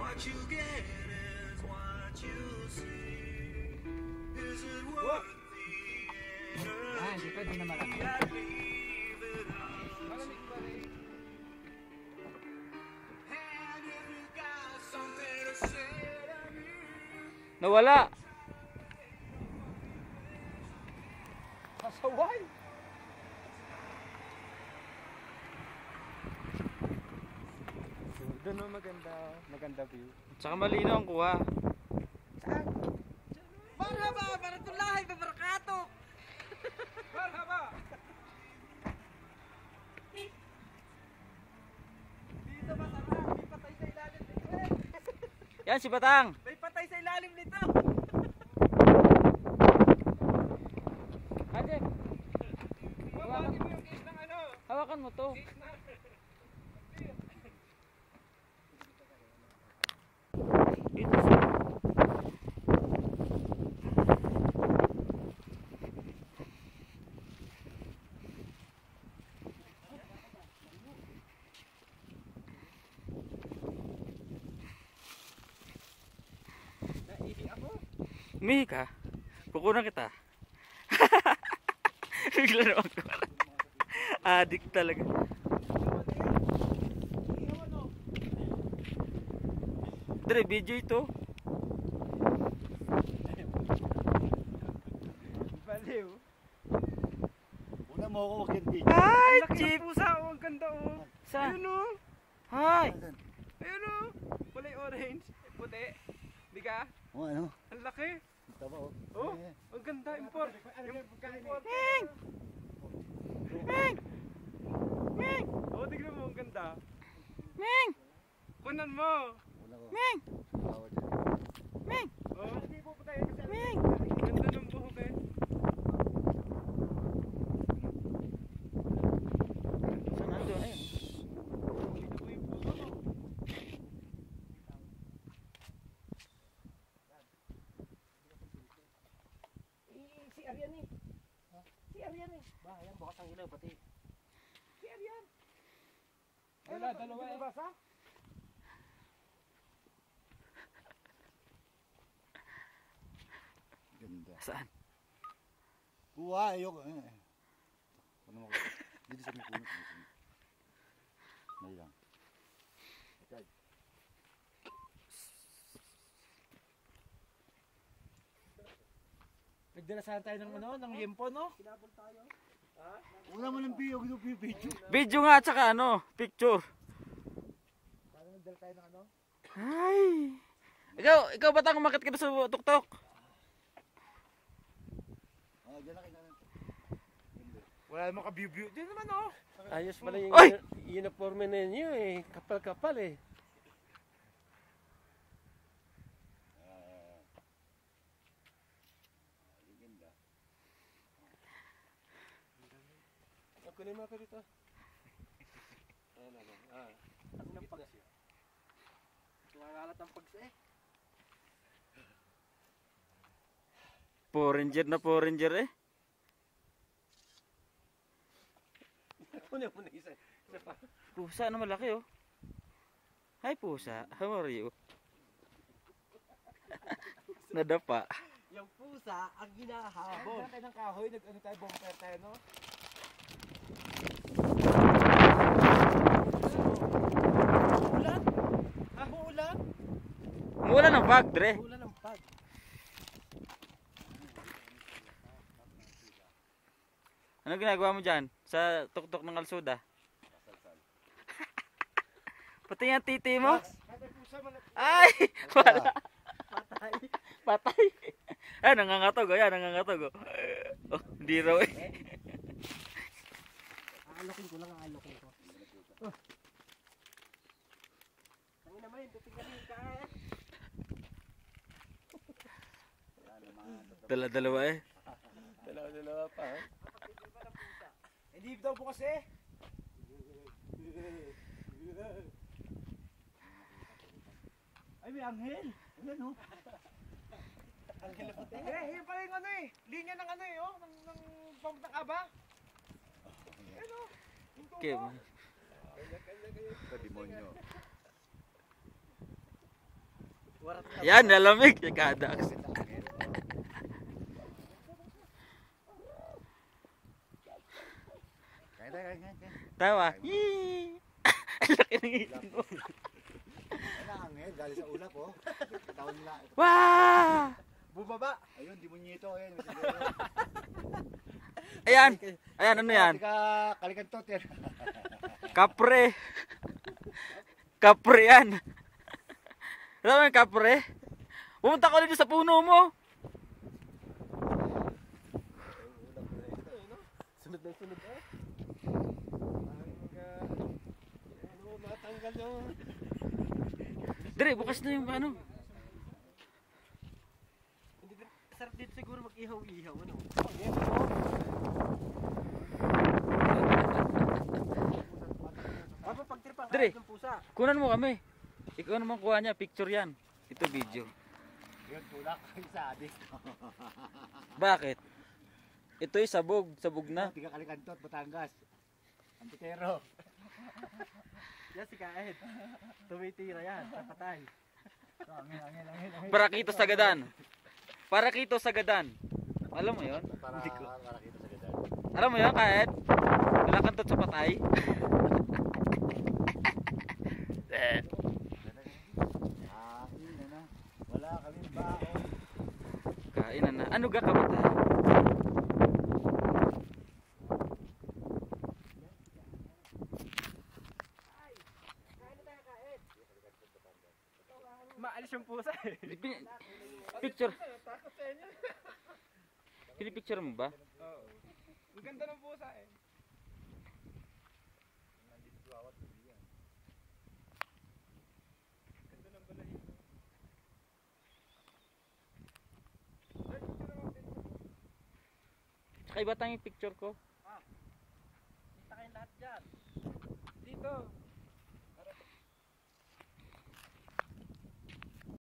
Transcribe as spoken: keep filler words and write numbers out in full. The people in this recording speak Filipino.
Ah, hindi pwede na malaki. Malamig pa rin. Nawala. Pasaway. Doon no, maganda, maganda view. Tsaka malino ang kuha. Saan? Marhaba, baratulahay, babarakato. Marhaba. Dito masarap, may patay sa ilalim nito eh. Yan si Batang. May patay sa ilalim nito. Ate, Babagi mo yung case ng ano? hawakan mo to. Case na. Dito sa... Naihi ako. Umihi ka. Kukunan kita. Bigla naman ko. Adik talaga. Dre, video ito. Baliw. Una mo ako mag-video. Hi, Laki Chip. ng pusa, oh, ang ganda oh. Saan? Ayun oh. Hi. Ayun oh. Kulay orange, puti. Di ka? O ano? Ang laki. Tama o. Oh, ang ganda. Import. Import. Ming! Ming! Ming! Oh, tignan mo, ang ganda. Ming! Kunan mo. Una ko. Ming! Tawa dyan. Ming! Oh. Ming! Ang ganda ng buhok eh. Saan nandun? Ayun. Si Arian eh. Si Arian eh. Ba, yan, bukas ang ilaw pati. Si Arian. Wala, dalawa eh. Basa? Ganda. Saan? Kuha, ayoko. Eh. Ano mo ko? Dito sa may punot. May lang. Okay. Nagdalasahan tayo ng ano, ng liempo no? Una mo ng video, video. Video nga at saka ano, picture. Parang nagdala tayo ng ano? Hi. Ikaw, ikaw Batang, umakit ka na sa tuktok. Ah, dyan lang kailangan. Wala namang ka-view-view. Diyan naman oh. Ayos pala yung Oy! uniforme ninyo eh. Kapal-kapal eh. Kunin mo ako dito. Ayan ano. Ah. Ang ng pags. Nangangalat ang pags eh. Foreigner na foreigner eh. Kunin mo na isa. Isa pa. Pusa na malaki oh. Hi pusa, how are you? Nadapa. Yung pusa ang ginahabol. Nagdala tayo ng kahoy, nag-ano tayo, bumper tayo no? Ulan? Ha? Ulan? Mula ng bag, Dre. Ulan ng pag. Ano ginagawa mo dyan? Sa tuktok ng Alsuda? Pati yung titi mo? Ay! Wala. Patay. Patay. Ay, nangangatog. Ayan, nangangatog. Oh, di raw eh. Aalokin ko lang, aalokin ko. Oh. Tangin naman yun, tutinggalin ka eh. Dala-dalawa eh. Dalawa-dalawa pa ha. Hindi daw bukas eh. Ay, may anghel. Ayan o. Anghel na puti. Eh, yun pala yung ano eh. Linya ng ano eh, oh. Ng, ng pump ng aba. Ano? Yung tubo. Okay. Sa demonyo. Warat na. Yan, nalamig. Kadax. Kaya tayo, kaya, kaya. Tawa. Yee! Ang laki ng ngipin mo. Ano ang angel, galing sa ulap, oh. Katawan nila. Wah! Bumaba. Ayun, di mo nito, ayun. may siguro. Ayan. Ayan, ano yan? Tika, kalikantot yan. Kapre. Kapre yan. Alam mo yung kapre? Pumunta ka dito sa puno mo. Sunod na sunod eh. Ay, mga... Ano, matanggal yung... Dire, bukas na yung ano. Hindi din. Sarap dito siguro mag-ihaw-ihaw. Ano? Papa, pagtripan ka Dire. ng pusa. Kunan mo kami. Ikaw naman kuha niya. Picture yan. Ito video. Yun, tulak. Isa, adik. Bakit? Ito'y sabog. Sabog na. Tika, kalikantot, Batangas. Antitero. Yan si Kaed. Tumitira yan. Kapatay. Angel, angel, angel, angel. Parakito Sagadan. Parakito Sagadan. Alam mo yon? Para, para kita sa gadan. Alam mo yon, Kaed? Kalakantot sa patay. Eh, Ah, yun na. Wala kami baon. Kainan na. Ano ga kamatay? Maalis yung pusa eh. Pin- Picture. Pinipicture mo ba? Oo. Ang ganda ng pusa eh. Saka iba tayong picture ko. Kita kayong lahat dyan. Dito.